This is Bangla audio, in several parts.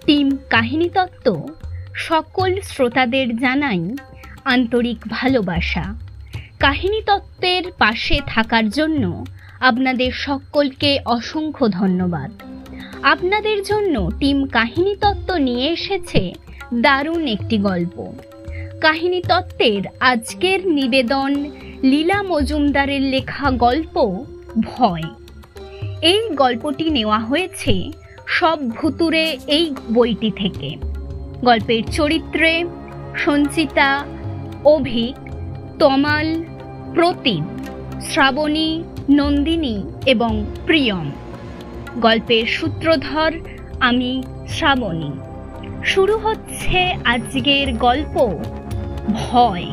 টিম কাহিনী তত্ত্ব সকল শ্রোতাদের জানাই আন্তরিক ভালোবাসা। কাহিনী তত্ত্বের পাশে থাকার জন্য আপনাদের সকলকে অসংখ্য ধন্যবাদ। আপনাদের জন্য টিম কাহিনী তত্ত্ব নিয়ে এসেছে দারুণ একটি গল্প। কাহিনী তত্ত্বের আজকের নিবেদন লীলা মজুমদারের লেখা গল্প ভয়। এই গল্পটি নেওয়া হয়েছে সব ভুতুরে এই বইটি থেকে। গল্পের চরিত্রে সঞ্চিতা, অভিক, তমাল, প্রতীপ, শ্রাবণী, নন্দিনী এবং প্রিয়ম। গল্পের সূত্রধর আমি শ্রাবণী। শুরু হচ্ছে আজকের গল্প ভয়।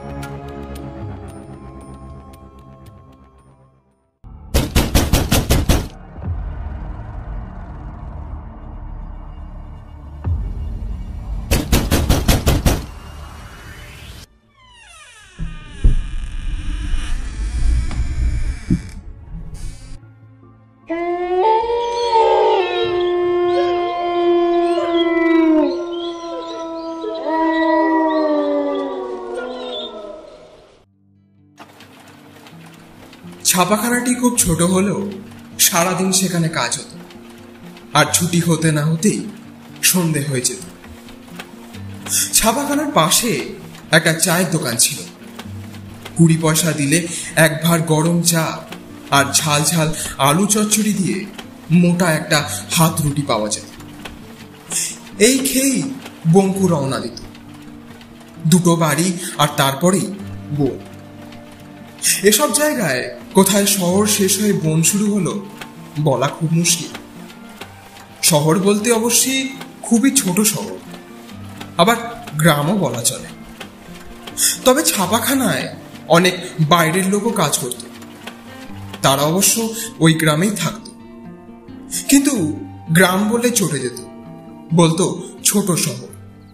ছাপাখানাটি খুব ছোট হলেও সারাদিন সেখানে কাজ হতো, আর ছুটি হতে না হতেই সন্ধে হয়ে যেত। ছাপাখানার পাশে একটা চায়ের দোকান ছিল। 20 পয়সা দিলে এক ভার গরম চা আর ঝাল ঝাল আলু চচ্চড়ি দিয়ে মোটা একটা হাত রুটি পাওয়া যেত। এই খেয়েই বঙ্কু রওনা দিত। 2টো বাড়ি আর তারপরেই বন। এসব জায়গায় কোথায় শহর শেষ হয়ে বন শুরু হলো বলা খুব মুশকিল। শহর বলতে অবশ্যই খুবই ছোট শহর, আবার গ্রামও বলা চলে। তবে ছাপাখানায় অনেক বাইরের লোকও কাজ করত। তারা অবশ্য ওই গ্রামেই থাকত, কিন্তু গ্রাম বলে চটে যেত, বলতো ছোট শহর।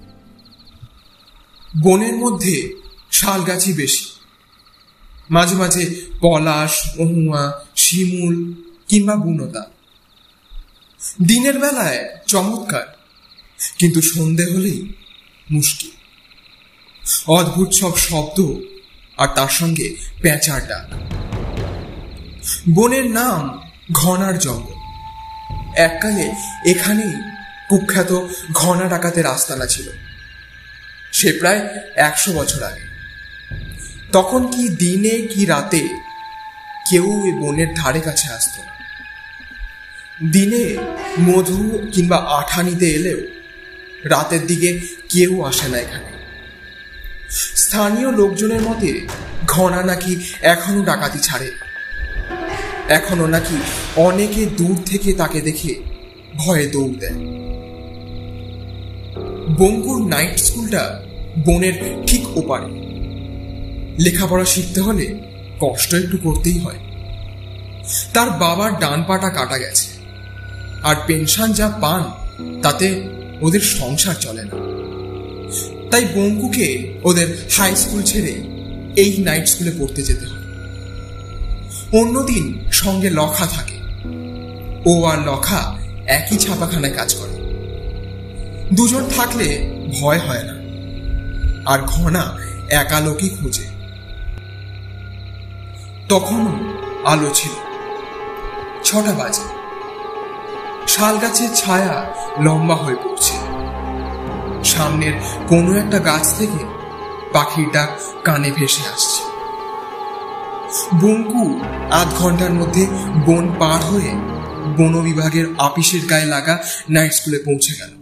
বনের মধ্যে শালগাছি বেশি, মাঝে মাঝে পলাশ, মহুয়া, শিমুল কিংবা বুনোদা। দিনের বেলায় চমৎকার, কিন্তু সন্ধে হলেই মুশকিল। অদ্ভুত সব শব্দ আর তার সঙ্গে পেঁচার ডাক। বনের নাম ঘনার জঙ্গল। এককালে এখানেই কুখ্যাত ঘনা ডাকাতের আস্তানা ছিল। সে প্রায় 100 বছর আগে। তখন কি দিনে কি রাতে কেউ এই বনের ধারে কাছে আসত না। দিনে মধু কিংবা আঠা নিতে এলেও রাতের দিকে কেউ আসে না এখানে। স্থানীয় লোকজনের মতে ঘনা নাকি এখনো ডাকাতি ছাড়ে। এখনো নাকি অনেকে দূর থেকে তাকে দেখে ভয়ে দৌড় দেয়। বঙ্কুর নাইট স্কুলটা বনের ঠিক ওপারে। লেখাপড়া শিখতে হলে কষ্ট একটু করতেই হয়। তার বাবার ডান পাটা কাটা গেছে, আর পেনশন যা পান তাতে ওদের সংসার চলে না। তাই বঙ্কুকে ওদের হাই স্কুল ছেড়ে এই নাইট স্কুলে পড়তে যেতে হয়। অন্যদিন সঙ্গে লখা থাকে। ও আর লখা একই ছাপাখানায় কাজ করে। দুজন থাকলে ভয় হয় না, আর ঘনা একা লোকই খোঁজে। তখনও আলো ছিল। 6টা বাজে। শাল গাছের ছায়া লম্বা হয়ে পড়ছে। সামনের কোনো একটা গাছ থেকে পাখির ডাক কানে ভেসে আসছে। বঙ্কু আধ ঘন্টার মধ্যে বন পার হয়ে বন বিভাগের আপিসের গায়ে লাগা নাইট স্কুলে পৌঁছে গেল।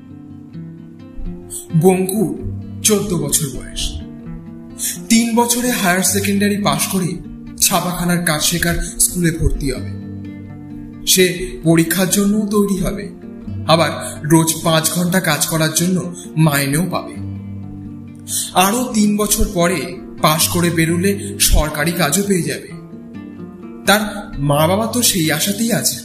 বঙ্কু 14 বছর বয়স। 3 বছরে হায়ার সেকেন্ডারি পাশ করে ছাপাখানার কাজ শেখার স্কুলে ভর্তি হবে। সে পরীক্ষার জন্য তৈরি হবে, আবার রোজ 5 ঘন্টা কাজ করার জন্য মাইনেও পাবে। আরো 3 বছর পরে পাশ করে বেরোলে সরকারি কাজও পেয়ে যাবে। তার মা বাবা তো সেই আশাতেই আছে।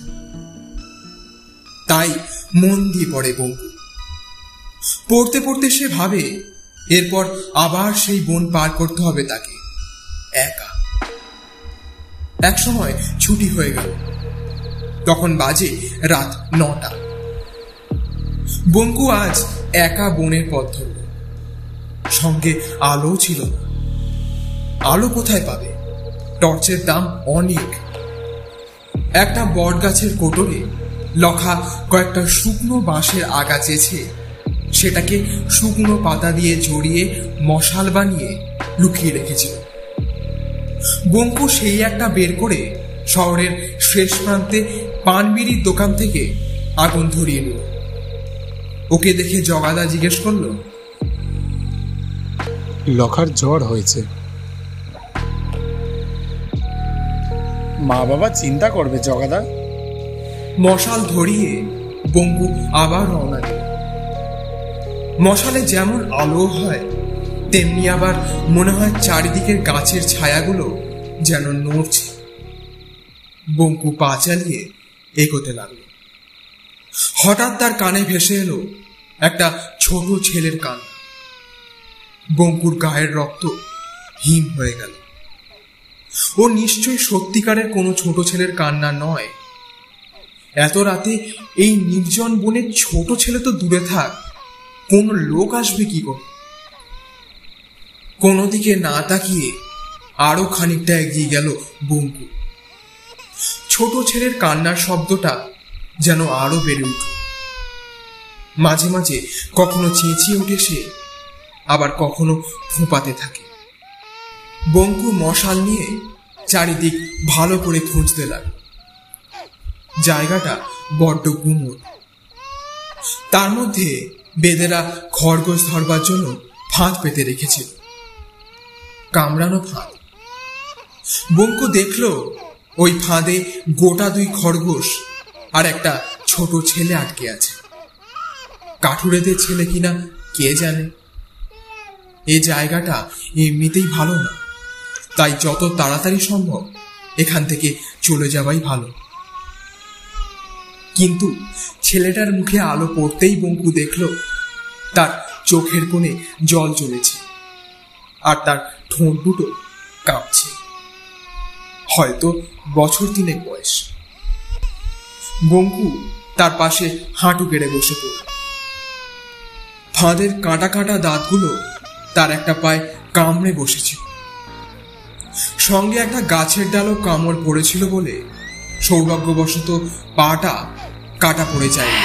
তাই মন দিয়ে পড়ে বঙ্কু। পড়তে পড়তে সে ভাবে এরপর আবার সেই বন পার করতে হবে তাকে একা। এক সময় ছুটি হয়ে গেল। তখন বাজে রাত 9টা। বঙ্কু আজ একা বনের পথ ধরল। সঙ্গে আলো ছিল না। আলো কোথায় পাবে? টর্চের দাম অনেক। একটা বট গাছের কোটরে লখা কয়েকটা শুকনো বাঁশের আগা চেয়েছে, সেটাকে শুকনো পাতা দিয়ে জড়িয়ে মশাল বানিয়ে লুকিয়ে রেখেছিল। বঙ্কু সেই একটা বের করে শহরের শেষ প্রান্তে পানবিড়ির দোকান থেকে আগুন ধরিয়ে নিল। ওকে দেখে জগাদা জিজ্ঞেস করলো, লখার জ্বর হয়েছে, মা বাবা চিন্তা করবে জগাদা। মশাল ধরিয়ে বঙ্কু আবার রওনা দিল। মশালে যেমন আলো হয় তেমনি আবার মনে হয় চারিদিকের গাছের ছায়াগুলো যেন নড়ছে। বঙ্কু পা চালিয়ে এগোতে লাগলো। হঠাৎ তার কানে ভেসে এলো একটা ছোট ছেলের কান্না। বঙ্কুর গায়ের রক্ত হিম হয়ে গেল। ও নিশ্চয়ই সত্যিকারের কোনো ছোট ছেলের কান্না নয়। এত রাতে এই নির্জন বনে ছোট ছেলে তো দূরে থাক, কোন লোক আসবে কি করে? কোনো দিকে না তাকিয়ে আরো খানিকটা এগিয়ে গেল বঙ্কু। ছোট ছেলের কান্নার শব্দটা যেন আরো বেড়ে উঠল। মাঝে মাঝে কখনো চেঁচিয়ে উঠে সে, আবার কখনো ফোঁপাতে থাকে। বঙ্কু মশাল নিয়ে চারিদিক ভালো করে খুঁজতে লাগল। জায়গাটা বড্ড গুমোট। তার মধ্যে বেদেরা খরগোশ ধরবার জন্য ফাঁদ পেতে রেখেছিল, কামড়ানো ফাঁদ। বঙ্কু দেখল ওই ফাঁদে গোটা 2 খরগোশ আর একটা ছোট ছেলে আটকে আছে। কাঠুরেদের ছেলে কিনা কে জানে। এ জায়গাটা এমনিতেই ভালো না, তাই যত তাড়াতাড়ি সম্ভব এখান থেকে চলে যাওয়াই ভালো। কিন্তু ছেলেটার মুখে আলো পড়তেই বঙ্কু দেখল তার চোখের কোণে জল জ্বলেছে আর তার ঠোঁট দুটো কাঁপছে। হয়তো বছর 3 বয়স। বঙ্কু তার পাশে হাঁটু গেড়ে বসে পড়ল। ফাঁদের কাঁটা কাঁটা দাঁতগুলো তার একটা পায়ে কামড়ে বসেছিল। সঙ্গে একটা গাছের ডালও কামড় পড়েছিল বলে সৌভাগ্যবশত পাটা কাটা পড়ে যায়নি।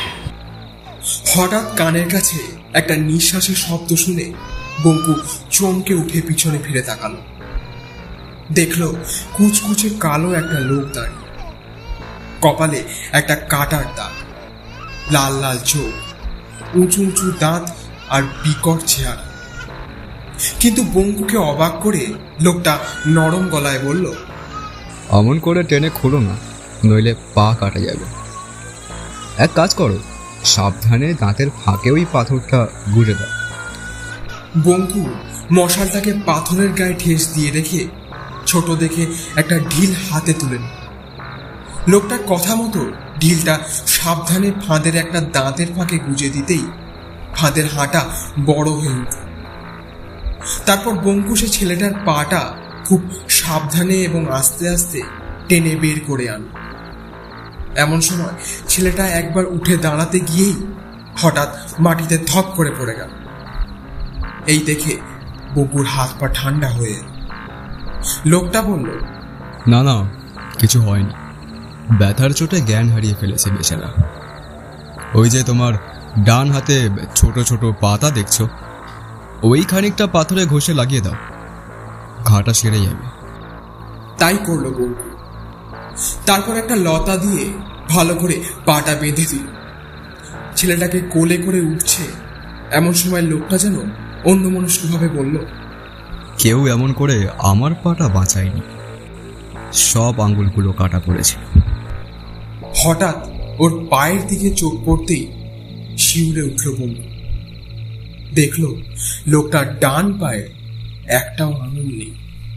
হঠাৎ কানের কাছে একটা নিঃশ্বাসের শব্দ শুনে বঙ্কু চমকে উঠে পিছনে ফিরে তাকালো। দেখল কুচকুচে কালো একটা লোক দাঁড়িয়ে, কপালে একটা কাটার দাগ, লাল লাল চোখ, উঁচু উঁচু দাঁত আর বিকট চেহারা। কিন্তু বঙ্কুকে অবাক করে লোকটা নরম গলায় বলল, অমন করে টেনে খোলো না, নইলে পা কাটা যাবে। এক কাজ করো, সাবধানে দাঁতের ফাঁকে ওই পাথরটা গুঁজে দাও। বঙ্কু মশালটাকে পাথরের গায়ে ঠেস দিয়ে রেখে ছোট দেখে একটা ঢিল হাতে তুলে নিল। লোকটার কথা মতো ঢিলটা সাবধানে ফাঁদের একটা দাঁতের ফাঁকে গুঁজে দিতেই ফাঁদের হাঁটা বড় হয়ে উঠল। তারপর বঙ্কু সে ছেলেটার পাটা খুব সাবধানে এবং আস্তে আস্তে টেনে বের করে আনল। এমন সময় ছেলেটা একবার উঠে দাঁড়াতে গিয়েই হঠাৎ মাটিতে ধপ করে পড়ে গেল। এই দেখে বঙ্কুর হাত পা ঠান্ডা হয়ে এল। লোকটা বলল, না না, কিছু হয়নি, ব্যথার চোটে জ্ঞান হারিয়ে ফেলেছে বেচারা। ওই যে তোমার ডান হাতে ছোট ছোট পাতা দেখছো, ওই খানিকটা পাথরে ঘষে লাগিয়ে দাও, ঘাটা সেরে যাবে। তাই করলো বঙ্কু। তারপর একটা লতা দিয়ে ভালো করে পাটা বেঁধে দিল। ছেলেটাকে কোলে করে উঠছে এমন সময় লোকটা যেন অন্যমনস্কভাবে বলল, কেউ এমন করে আমার পাটা বাঁচায়নি, সব আঙ্গুলগুলো কাটা পড়েছে। হঠাৎ ওর পায়ের দিকে চোখ পড়তেই শিউরে উঠল বঙ্কু। দেখল লোকটার ডান পায়ে একটাও আঙুল নেই।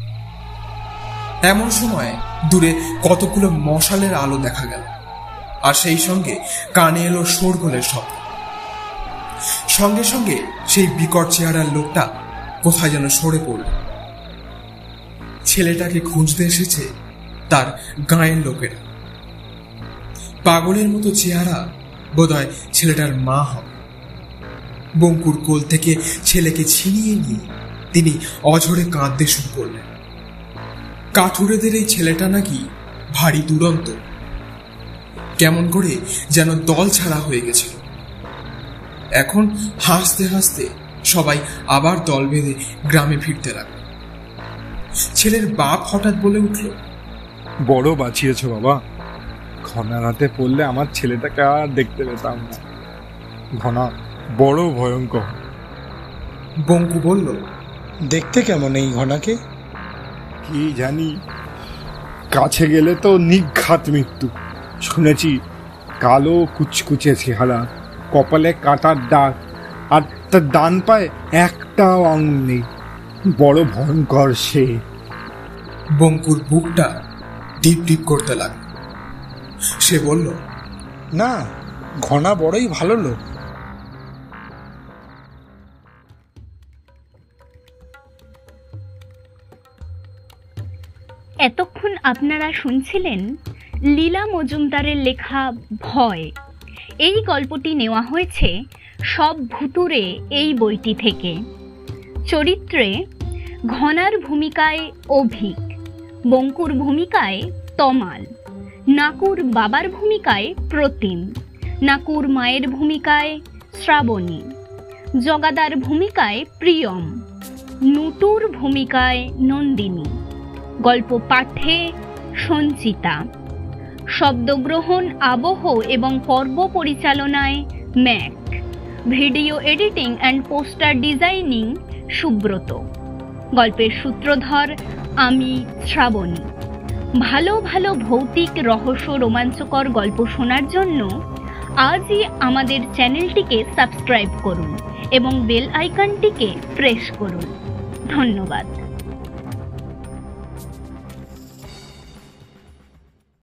এমন সময় দূরে কতগুলো মশালের আলো দেখা গেল, আর সেই সঙ্গে কানে এলো শোরগোলের শব্দ। সঙ্গে সঙ্গে সেই বিকট চেহারার লোকটা কোথায় যেন সরে পড়ল। ছেলেটাকে খুঁজতে এসেছে তার গাঁয়ের লোকেরা। পাগলের মতো চেহারা বোধহয় ছেলেটার মা হবে। বঙ্কুর কোল থেকে ছেলেকে ছিনিয়ে নিয়ে তিনি অঝরে কাঁদতে শুরু করলেন। কাঠুরেদের এই ছেলেটা নাকি ভারী দুরন্ত, কেমন করে যেন দল ছাড়া হয়ে গেছিল। এখন হাসতে হাসতে সবাই আবার দল বেঁধে গ্রামে ফিরতে লাগলো। ছেলের বাপ হঠাৎ বলে উঠল, বড় বাঁচিয়েছ বাবা, ঘনার হাতে পড়লে আমার ছেলেটাকে আর দেখতে পেতাম না। ঘনা বড় ভয়ঙ্কর। বঙ্কু বলল, দেখতে কেমন এই ঘনাকে? কি জানি, কাছে গেলে তো নিঘাত মৃত্যু। শুনেছি কালো কুচকুচে চেহারা, কপালে কাটার দাগ, আর তার ডান পায়ে একটাও আঙুল নেই। বড় ভয়ঙ্কর সে। বঙ্কুর বুকটা ডিপ ডিপ করতে লাগলো। সে বলল, না, ঘনা বড়ই ভালো লোক। এতক্ষণ আপনারা শুনছিলেন লীলা মজুমদারের লেখা ভয়। এই গল্পটি নেওয়া হয়েছে সব ভুতুরে এই বইটি থেকে। চরিত্রে ঘনার ভূমিকায় অভিক, বঙ্কুর ভূমিকায় তমাল, নাকুর বাবার ভূমিকায় প্রতিম, নাকুর মায়ের ভূমিকায় শ্রাবণী, জগাদার ভূমিকায় প্রিয়ম, নুটুর ভূমিকায় নন্দিনী, গল্প পাঠে সঞ্চিতা, শব্দগ্রহণ, আবহ এবং পর্ব পরিচালনায় ম্যাক, video editing and poster designing Subrata, গল্পের সূত্রধর আমি শ্রাবণী। ভালো ভালো ভৌতিক রহস্য রোমাঞ্চকর গল্প শোনার জন্য আজই আমাদের চ্যানেলটিকে সাবস্ক্রাইব করুন এবং বেল আইকনটিকে প্রেস করুন। ধন্যবাদ।